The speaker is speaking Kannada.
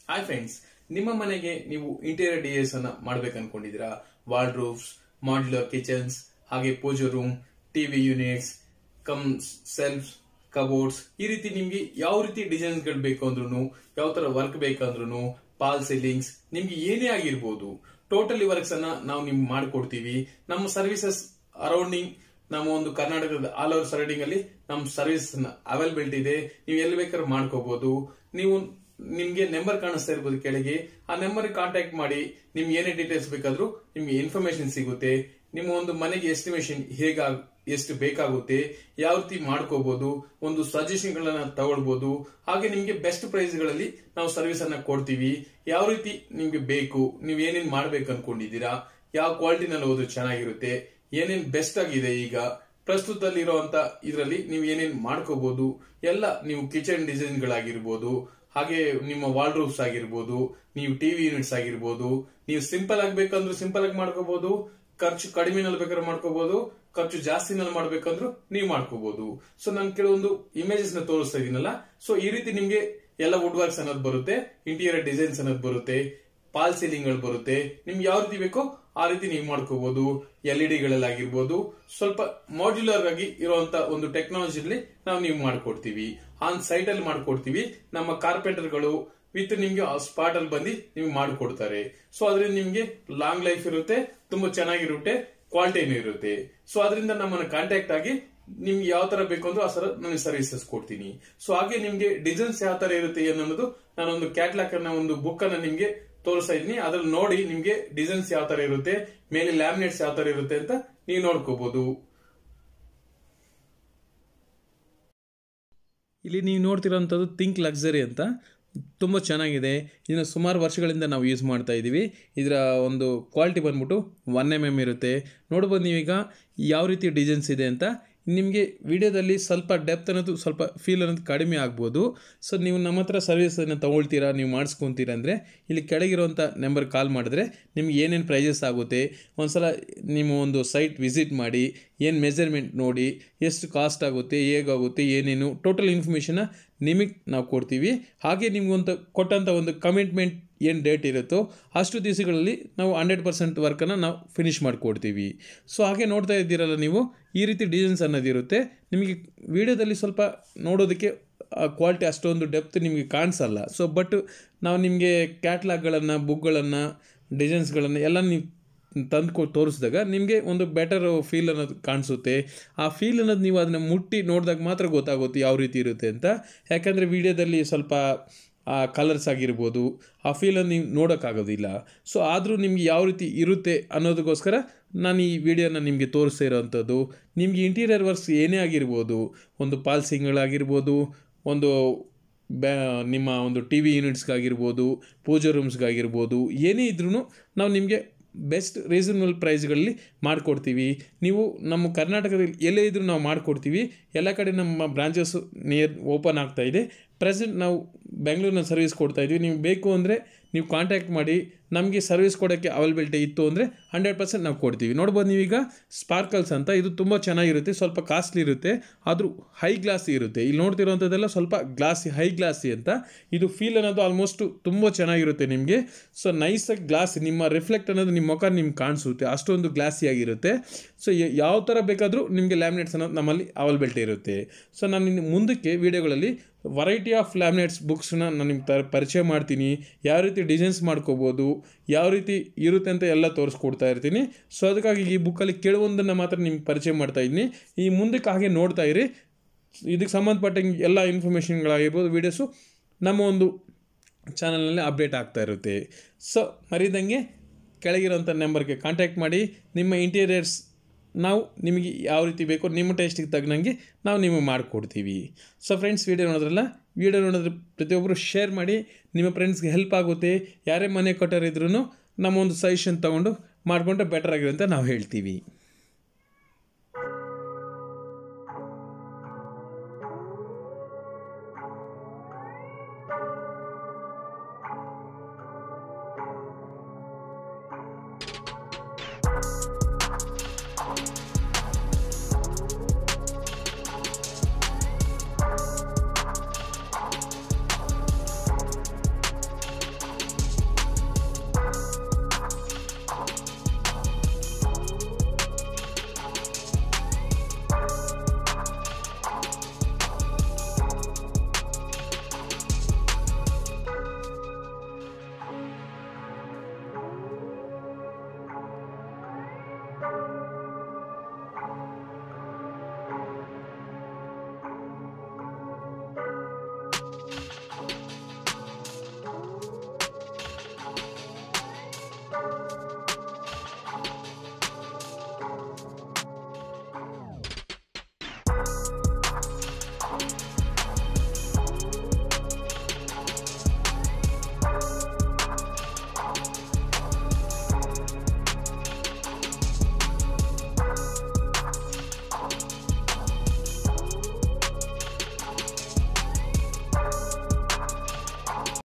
ಹಾಯ್ ಫ್ರೆಂಡ್ಸ್, ನಿಮ್ಮ ಮನೆಗೆ ನೀವು ಇಂಟೀರಿಯರ್ ಡಿಸೈನ್ಸ್ ಅನ್ನ ಮಾಡಬೇಕು ಅನ್ಕೊಂಡಿದ್ದೀರಾ? ವಾರ್ಡ್ರೋಬ್ಸ್, ಮಾಡ್ಯುಲರ್ ಕಿಚನ್ಸ್, ಹಾಗೆ pooja room, TV units, shelf, cupboards, ಈ ರೀತಿ ನಿಮ್ಗೆ ಯಾವ ರೀತಿ ಡಿಸೈನ್ಸ್ ಗಳು ಬೇಕು ಅಂದ್ರೂ, ಯಾವ ತರ ವರ್ಕ್ ಬೇಕಂದ್ರೂ, ಪಾಲ್ ಸೀಲಿಂಗ್ಸ್, ನಿಮ್ಗೆ ಏನೇ ಆಗಿರ್ಬೋದು, ಟೋಟಲಿ ವರ್ಕ್ಸ್ ಅನ್ನ ನಾವು ನಿಮ್ಗೆ ಮಾಡ್ಕೊಡ್ತೀವಿ. ನಮ್ಮ ಸರ್ವಿಸಸ್ ಅರೌಂಡಿಂಗ್ ನಮ್ಮ ಒಂದು ಕರ್ನಾಟಕದ ಆಲ್ ಓವರ್ ಸರೌಂಡಿಂಗ್ ಅಲ್ಲಿ ನಮ್ಮ ಸರ್ವಿಸ್ ಅವೈಲಬಿಲಿಟಿ ಇದೆ. ನೀವು ಎಲ್ಲಿ ಬೇಕಾದ್ರೂ ಮಾಡ್ಕೋಬಹುದು. ನೀವು ನಿಮ್ಗೆ ನಂಬರ್ ಕಾಣಿಸ್ತಾ ಇರ್ಬೋದು ಕೆಳಗೆ, ಆ ನಂಬರ್ ಕಾಂಟ್ಯಾಕ್ಟ್ ಮಾಡಿ. ನಿಮ್ಗೆ ಏನೇ ಡೀಟೇಲ್ಸ್ ಬೇಕಾದ್ರೂ ನಿಮ್ಗೆ ಇನ್ಫಾರ್ಮೇಶನ್ ಸಿಗುತ್ತೆ. ನಿಮ್ಮ ಒಂದು ಮನೆಗೆ ಎಸ್ಟಿಮೇಷನ್ ಎಷ್ಟು ಬೇಕಾಗುತ್ತೆ, ಯಾವ ರೀತಿ ಮಾಡ್ಕೋಬಹುದು, ಒಂದು ಸಜೆಷನ್ ಗಳನ್ನ ತಗೊಳ್ಬಹುದು. ಹಾಗೆ ನಿಮ್ಗೆ ಬೆಸ್ಟ್ ಪ್ರೈಸ್ ಗಳಲ್ಲಿ ನಾವು ಸರ್ವಿಸ್ ಅನ್ನ ಕೊಡ್ತೀವಿ. ಯಾವ ರೀತಿ ನಿಮ್ಗೆ ಬೇಕು, ನೀವ್ ಏನೇನ್ ಮಾಡ್ಬೇಕು ಅನ್ಕೊಂಡಿದ್ದೀರಾ, ಯಾವ ಕ್ವಾಲಿಟಿನಲ್ಲಿ ಹೋದ್ರೆ ಚೆನ್ನಾಗಿರುತ್ತೆ, ಏನೇನ್ ಬೆಸ್ಟ್ ಆಗಿದೆ ಈಗ ಪ್ರಸ್ತುತದಲ್ಲಿ ಇರುವಂತ ಇದರಲ್ಲಿ ನೀವು ಏನೇನ್ ಮಾಡ್ಕೋಬಹುದು ಎಲ್ಲ. ನೀವು ಕಿಚನ್ ಡಿಸೈನ್ ಗಳಾಗಿರ್ಬೋದು, ಹಾಗೆ ನಿಮ್ಮ ವಾರ್ಡ್ರೋಬ್ಸ್ ಆಗಿರ್ಬೋದು, ನೀವು ಟಿವಿ ಯೂನಿಟ್ಸ್ ಆಗಿರ್ಬೋದು, ನೀವು ಸಿಂಪಲ್ ಆಗ್ಬೇಕಂದ್ರೂ ಸಿಂಪಲ್ ಆಗಿ ಮಾಡ್ಕೋಬಹುದು. ಖರ್ಚು ಕಡಿಮೆನಲ್ಲಿ ಬೇಕಾದ್ರೆ ಮಾಡ್ಕೋಬಹುದು, ಖರ್ಚು ಜಾಸ್ತಿನಲ್ಲಿ ಮಾಡ್ಬೇಕಂದ್ರೂ ನೀವು ಮಾಡ್ಕೋಬಹುದು. ಸೊ ನಾನು ಕೆಲವೊಂದು ಇಮೇಜಸ್ ನ ತೋರಿಸ್ತಾ ಇದೀನಲ್ಲ, ಸೊ ಈ ರೀತಿ ನಿಮ್ಗೆ ಎಲ್ಲ ವುಡ್ ವರ್ಕ್ಸ್ ಅನ್ನೋದು ಬರುತ್ತೆ, ಇಂಟೀರಿಯರ್ ಡಿಸೈನ್ಸ್ ಅನ್ನೋದು ಬರುತ್ತೆ, ಪಾಲ್ ಸೀಲಿಂಗ್ ಗಳು ಬರುತ್ತೆ. ನಿಮ್ಗೆ ಯಾವ ರೀತಿ ಬೇಕೋ ಆ ರೀತಿ ನೀವು ಮಾಡ್ಕೋಬಹುದು. LED ಗಳಲ್ಲಾಗಿರ್ಬೋದು, ಸ್ವಲ್ಪ ಮಾಡ್ಯುಲರ್ ಆಗಿ ಇರುವಂತ ಒಂದು ಟೆಕ್ನಾಲಜಿಲಿ ನಾವು ನೀವು ಮಾಡ್ಕೊಡ್ತೀವಿ. ಆನ್ ಸೈಟ್ ಅಲ್ಲಿ ಮಾಡ್ಕೊಡ್ತೀವಿ. ನಮ್ಮ ಕಾರ್ಪೆಂಟರ್ ಗಳು ವಿತ್ ನಿಮ್ಗೆ ಸ್ಪಾಟ್ ಅಲ್ಲಿ ಬಂದು ನೀವು ಮಾಡ್ಕೊಡ್ತಾರೆ. ಸೊ ಅದರಿಂದ ನಿಮ್ಗೆ ಲಾಂಗ್ ಲೈಫ್ ಇರುತ್ತೆ, ತುಂಬಾ ಚೆನ್ನಾಗಿರುತ್ತೆ, ಕ್ವಾಲಿಟಿನೂ ಇರುತ್ತೆ. ಸೊ ಅದರಿಂದ ನಮ್ಮನ್ನ ಕಾಂಟ್ಯಾಕ್ಟ್ ಆಗಿ ನಿಮ್ಗೆ ಯಾವ ತರ ಬೇಕು ಅಂದ್ರೆ ಆ ತರ ನಾನು ಸರ್ವಿಸಸ್ ಕೊಡ್ತೀನಿ. ಸೊ ಹಾಗೆ ನಿಮ್ಗೆ ಡಿಸೈನ್ಸ್ ಯಾವ ತರ ಇರುತ್ತೆ ಅನ್ನೋದು ನಾನೊಂದು ಕ್ಯಾಟ್ಲಾಗ್ ಅನ್ನ, ಒಂದು ಬುಕ್ ಅನ್ನ ನಿಮ್ಗೆ ತೋರಿಸ್ತಾ ಇದೀನಿ. ಅದ್ರಲ್ಲಿ ನೋಡಿ ನಿಮ್ಗೆ ಡಿಸೈನ್ಸ್ ಯಾವ ತರ ಇರುತ್ತೆ, ಮೇಲೆ ಲ್ಯಾಮಿನೇಟ್ಸ್ ಯಾವ ತರ ಇರುತ್ತೆ ಅಂತ ನೀವು ನೋಡ್ಕೋಬಹುದು. ಇಲ್ಲಿ ನೀವು ನೋಡ್ತಿರೋಂಥದ್ದು ಥಿಂಕ್ ಲಕ್ಸರಿ ಅಂತ, ತುಂಬ ಚೆನ್ನಾಗಿದೆ. ಇದನ್ನು ಸುಮಾರು ವರ್ಷಗಳಿಂದ ನಾವು ಯೂಸ್ ಮಾಡ್ತಾ ಇದ್ದೀವಿ. ಇದರ ಒಂದು ಕ್ವಾಲಿಟಿ ಬಂದ್ಬಿಟ್ಟು 1mm ಇರುತ್ತೆ. ನೋಡ್ಬೋದು ನೀವೀಗ ಯಾವ ರೀತಿ ಡಿಸೈನ್ಸ್ ಇದೆ ಅಂತ. ನಿಮಗೆ ವಿಡಿಯೋದಲ್ಲಿ ಸ್ವಲ್ಪ ಡೆಪ್ತ್ ಅನ್ನೋದು, ಸ್ವಲ್ಪ ಫೀಲ್ ಅನ್ನೋದು ಕಡಿಮೆ ಆಗ್ಬೋದು. ಸೊ ನೀವು ನಮ್ಮ ಹತ್ರ ಸರ್ವಿಸನ್ನು ತೊಗೊಳ್ತೀರಾ, ನೀವು ಮಾಡಿಸ್ಕೊತೀರಾ ಅಂದರೆ ಇಲ್ಲಿ ಕೆಳಗಿರುವಂಥ ನಂಬರ್ ಕಾಲ್ ಮಾಡಿದ್ರೆ ನಿಮ್ಗೆ ಏನೇನು ಪ್ರೈಸಸ್ ಆಗುತ್ತೆ, ಒಂದ್ಸಲ ನಿಮ್ಮ ಒಂದು ಸೈಟ್ ವಿಸಿಟ್ ಮಾಡಿ, ಏನು ಮೆಜರ್ಮೆಂಟ್ ನೋಡಿ, ಎಷ್ಟು ಕಾಸ್ಟ್ ಆಗುತ್ತೆ, ಹೇಗಾಗುತ್ತೆ, ಏನೇನು ಟೋಟಲ್ ಇನ್ಫಾರ್ಮೇಷನ್ನ ನಿಮಗೆ ನಾವು ಕೊಡ್ತೀವಿ. ಹಾಗೆ ನಿಮ್ಗೊಂದು ಕೊಟ್ಟಂಥ ಒಂದು ಕಮಿಟ್ಮೆಂಟ್ ಏನು ಡೇಟ್ ಇರುತ್ತೋ ಅಷ್ಟು ದಿವಸಗಳಲ್ಲಿ ನಾವು 100% ವರ್ಕನ್ನು ನಾವು ಫಿನಿಶ್ ಮಾಡಿಕೊಡ್ತೀವಿ. ಸೊ ಹಾಗೆ ನೋಡ್ತಾ ಇದ್ದೀರಲ್ಲ ನೀವು, ಈ ರೀತಿ ಡಿಸೈನ್ಸ್ ಅನ್ನೋದಿರುತ್ತೆ. ನಿಮಗೆ ವಿಡಿಯೋದಲ್ಲಿ ಸ್ವಲ್ಪ ನೋಡೋದಕ್ಕೆ ಕ್ವಾಲಿಟಿ ಅಷ್ಟೊಂದು ಡೆಪ್ತ್ ನಿಮಗೆ ಕಾಣಿಸಲ್ಲ. ಸೊ ಬಟ್ ನಾವು ನಿಮಗೆ ಕ್ಯಾಟ್ಲಾಗ್ಗಳನ್ನು, ಬುಕ್ಗಳನ್ನು, ಡಿಸೈನ್ಸ್ಗಳನ್ನು ಎಲ್ಲ ನೀವು ತಂದು ತೋರಿಸಿದಾಗ ನಿಮಗೆ ಒಂದು ಬೆಟರ್ ಫೀಲ್ ಅನ್ನೋದು ಕಾಣಿಸುತ್ತೆ. ಆ ಫೀಲ್ ಅನ್ನೋದು ನೀವು ಅದನ್ನು ಮುಟ್ಟಿ ನೋಡಿದಾಗ ಮಾತ್ರ ಗೊತ್ತಾಗುತ್ತೆ ಯಾವ ರೀತಿ ಇರುತ್ತೆ ಅಂತ. ಯಾಕಂದರೆ ವಿಡಿಯೋದಲ್ಲಿ ಸ್ವಲ್ಪ ಆ ಕಲರ್ಸ್ ಆಗಿರ್ಬೋದು, ಆ ಫೀಲನ್ನು ನೀವು ನೋಡೋಕ್ಕಾಗೋದಿಲ್ಲ. ಸೊ ಆದರೂ ನಿಮ್ಗೆ ಯಾವ ರೀತಿ ಇರುತ್ತೆ ಅನ್ನೋದಕ್ಕೋಸ್ಕರ ನಾನು ಈ ವಿಡಿಯೋನ ನಿಮಗೆ ತೋರಿಸ್ತಾ ಇರೋವಂಥದ್ದು. ನಿಮಗೆ ಇಂಟೀರಿಯರ್ ವರ್ಕ್ಸ್ ಏನೇ ಆಗಿರ್ಬೋದು, ಒಂದು ಪಾಲ್ಸಿಂಗ್ಗಳಾಗಿರ್ಬೋದು, ಒಂದು ನಿಮ್ಮ ಒಂದು ಟಿವಿ ಯೂನಿಟ್ಸ್ಗಾಗಿರ್ಬೋದು, ಪೂಜಾ ರೂಮ್ಸ್ಗಾಗಿರ್ಬೋದು, ಏನೇ ಇದ್ರೂ ನಾವು ನಿಮಗೆ ಬೆಸ್ಟ್ ರೀಸನಬಲ್ ಪ್ರೈಸ್ಗಳಲ್ಲಿ ಮಾಡಿಕೊಡ್ತೀವಿ. ನೀವು ನಮ್ಮ ಕರ್ನಾಟಕದಲ್ಲಿ ಎಲ್ಲೇ ಇದ್ರೂ ನಾವು ಮಾಡಿಕೊಡ್ತೀವಿ. ಎಲ್ಲ ಕಡೆ ನಮ್ಮ ಬ್ರಾಂಚಸ್ಸು ಓಪನ್ ಆಗ್ತಾಯಿದೆ. ಪ್ರೆಸೆಂಟ್ ನಾವು ಬೆಂಗಳೂರಿನ ಸರ್ವಿಸ್ ಕೊಡ್ತಾಯಿದ್ವಿ. ನೀವು ಬೇಕು ಅಂದರೆ ನೀವು ಕಾಂಟ್ಯಾಕ್ಟ್ ಮಾಡಿ. ನಮಗೆ ಸರ್ವಿಸ್ ಕೊಡೋಕ್ಕೆ ಅವೈಲಬಿಲಿಟಿ ಇತ್ತು ಅಂದರೆ 100% ನಾವು ಕೊಡ್ತೀವಿ. ನೋಡ್ಬೋದು ನೀವೀಗ ಸ್ಪಾರ್ಕಲ್ಸ್ ಅಂತ, ಇದು ತುಂಬ ಚೆನ್ನಾಗಿರುತ್ತೆ, ಸ್ವಲ್ಪ ಕಾಸ್ಟ್ಲಿ ಇರುತ್ತೆ, ಆದರೂ ಹೈ ಗ್ಲಾಸಿ ಇರುತ್ತೆ. ಇಲ್ಲಿ ನೋಡ್ತಿರೋಂಥದ್ದೆಲ್ಲ ಸ್ವಲ್ಪ ಗ್ಲಾಸಿ, ಹೈ ಗ್ಲಾಸಿ ಅಂತ. ಇದು ಫೀಲ್ ಅನ್ನೋದು ಆಲ್ಮೋಸ್ಟ್ ತುಂಬ ಚೆನ್ನಾಗಿರುತ್ತೆ ನಿಮಗೆ. ಸೊ ನೈಸಾಗಿ ಗ್ಲಾಸ್, ನಿಮ್ಮ ರಿಫ್ಲೆಕ್ಟ್ ಅನ್ನೋದು ನಿಮ್ಮ ಮುಖ ನಿಮ್ಗೆ ಕಾಣಿಸುತ್ತೆ, ಅಷ್ಟೊಂದು ಗ್ಲಾಸಿಯಾಗಿರುತ್ತೆ. ಸೊ ಯಾವ ಥರ ಬೇಕಾದರೂ ನಿಮಗೆ ಲ್ಯಾಮಿನೇಟ್ಸ್ ಅನ್ನೋದು ನಮ್ಮಲ್ಲಿ ಅವೈಲಬಿಲಿಟಿ ಇರುತ್ತೆ. ಸೊ ನಾನು ಇನ್ನು ಮುಂದಕ್ಕೆ ವೀಡಿಯೋಗಳಲ್ಲಿ ವೆರೈಟಿ ಆಫ್ ಲ್ಯಾಮಿನೇಟ್ಸ್ ಬುಕ್ಸ್ನ ನಾನು ನಿಮ್ಗೆ ಪರಿಚಯ ಮಾಡ್ತೀನಿ. ಯಾವ ರೀತಿ ಡಿಸೈನ್ಸ್ ಮಾಡ್ಕೋಬೋದು, ಯಾವ ರೀತಿ ಇರುತ್ತೆ ಅಂತ ಎಲ್ಲ ತೋರಿಸ್ಕೊಡ್ತಾ ಇರ್ತೀನಿ. ಸೊ ಅದಕ್ಕಾಗಿ ಈ ಬುಕ್ಕಲ್ಲಿ ಕೆಲವೊಂದನ್ನು ಮಾತ್ರ ನಿಮ್ಗೆ ಪರಿಚಯ ಮಾಡ್ತಾ ಇದ್ದೀನಿ. ಈ ಮುಂದಕ್ಕೆ ಹಾಗೆ ನೋಡ್ತಾ ಇರಿ. ಇದಕ್ಕೆ ಸಂಬಂಧಪಟ್ಟಂಗೆ ಎಲ್ಲ ಇನ್ಫಾರ್ಮೇಷನ್ಗಳಾಗಿರ್ಬೋದು, ವೀಡಿಯೋಸು ನಮ್ಮ ಒಂದು ಚಾನಲ್ನಲ್ಲಿ ಅಪ್ಡೇಟ್ ಆಗ್ತಾ ಇರುತ್ತೆ. ಸೊ ಮರಿದಂಗೆ ಕೆಳಗಿರೋಂಥ ನಂಬರ್ಗೆ ಕಾಂಟ್ಯಾಕ್ಟ್ ಮಾಡಿ. ನಿಮ್ಮ ಇಂಟೀರಿಯರ್ಸ್ ನಾವು ನಿಮಗೆ ಯಾವ ರೀತಿ ಬೇಕೋ ನಿಮ್ಮ ಟೇಸ್ಟಿಗೆ ತಗ್ನಂಗೆ ನಾವು ನಿಮಗೆ ಮಾಡಿಕೊಡ್ತೀವಿ. ಸೊ ಫ್ರೆಂಡ್ಸ್, ವಿಡಿಯೋ ನೋಡಿದ್ರಲ್ಲ, ವಿಡಿಯೋ ನೋಡಿದ್ರೆ ಪ್ರತಿಯೊಬ್ಬರು ಶೇರ್ ಮಾಡಿ. ನಿಮ್ಮ ಫ್ರೆಂಡ್ಸ್ಗೆ ಹೆಲ್ಪ್ ಆಗುತ್ತೆ. ಯಾರೇ ಮನೆ ಕಟ್ಟೋರಿದ್ರೂ ನಮ್ಮ ಒಂದು ಸಜೆಷನ್ ತೊಗೊಂಡು ಮಾಡಿಕೊಂಡ್ರೆ ಬೆಟರ್ ಆಗಿರುತ್ತೆ ಅಂತ ನಾವು ಹೇಳ್ತೀವಿ.